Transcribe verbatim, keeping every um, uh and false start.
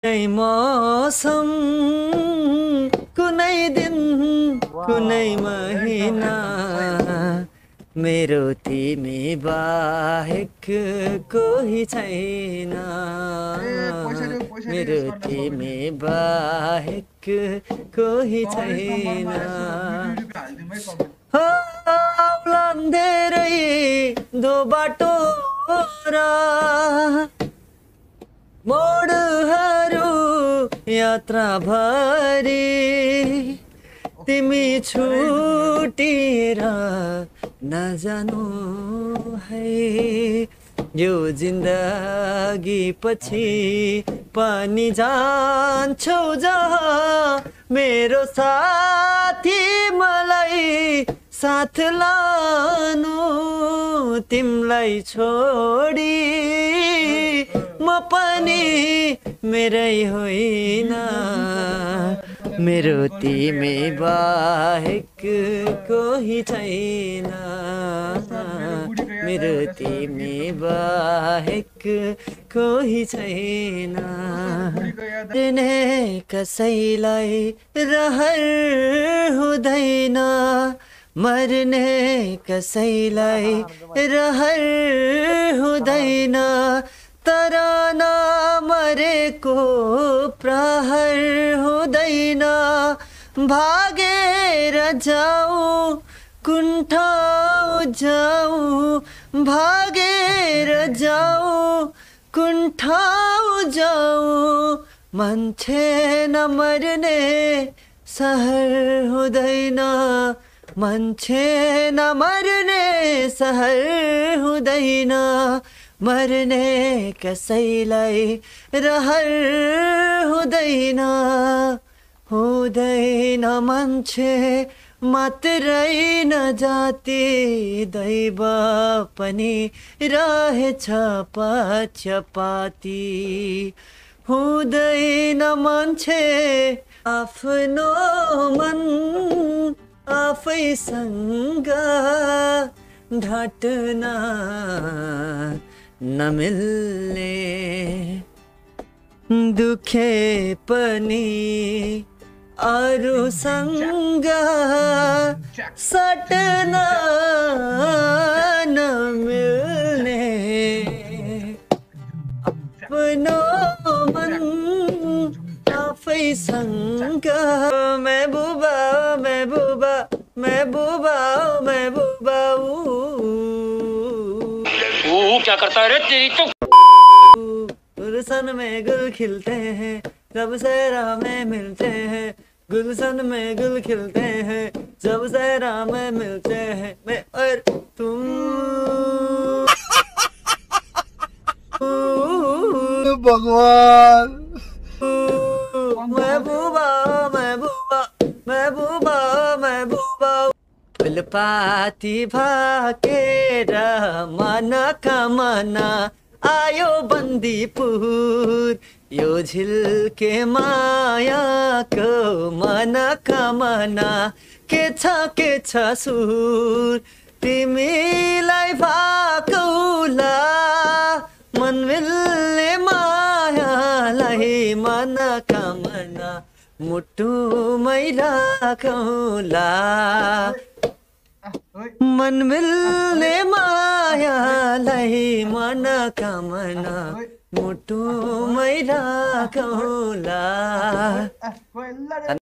मौसम कुनै दिन कुनै महिना मेरो तिमी बाहेक कोही छैन मेरो तिमी बाहेक कोही छैन हो औलान धेरै दो बाटो र मोडहरू यात्रा भरी तिमी छुटेर नजानु है यो जिन्दगी पछि पनि जान्छौ जहाँ मेरो साथी मलाई साथ लानु तिमलाई छोडी म पनि मेरै होइन मेरो तिमी बाहेक कोही छैन मेरो तिमी बाहेक कोही छैन तिने कसैलाई रहर हुँदैन मर्ने कसैलाई रहर हुँदैन तर नमरेको प्रहर हुँदैन भागेर जाऊ कुन ठाउँ जाऊ भागेर जाऊ कुन ठाउँ जाऊ मान्छे नमर्ने सहर हुँदैन मान्छे नमर्ने सहर हुँदैन मर्ने कसैलाई रहर हुँदैन हुँदैन मान्छे मात्रै नजाति दैव पनि रहेछ पक्षपाती हुँदैन मान्छे आफ्नो मन आफैसँग ढाट्न नमिल्ने दुखे पनि अरूसँग सट्न नमिल्ने आफ्नो मन आफैसँग महबूबा महबूबा महबूबा महबूबा क्या करता है रे तेरी तो गुलशन में गुल खिलते हैं जब सहरा में मिलते हैं गुलशन में गुल खिलते हैं जब सहरा में मिलते हैं मैं और तुम भगवान महबूबा महबूबा महबूबा महबूबा फुलपाती भाकेर मन कामना आयो बन्दीपुर यो झिल्के मायाको मन कामना के छ के छ सुर तिमीलाई भाकौला मन मिल्ने मायालाई मन कामना मुटुमै राखौला मन मिल्ने मायालाई मन कामना मुटुमै राखौला।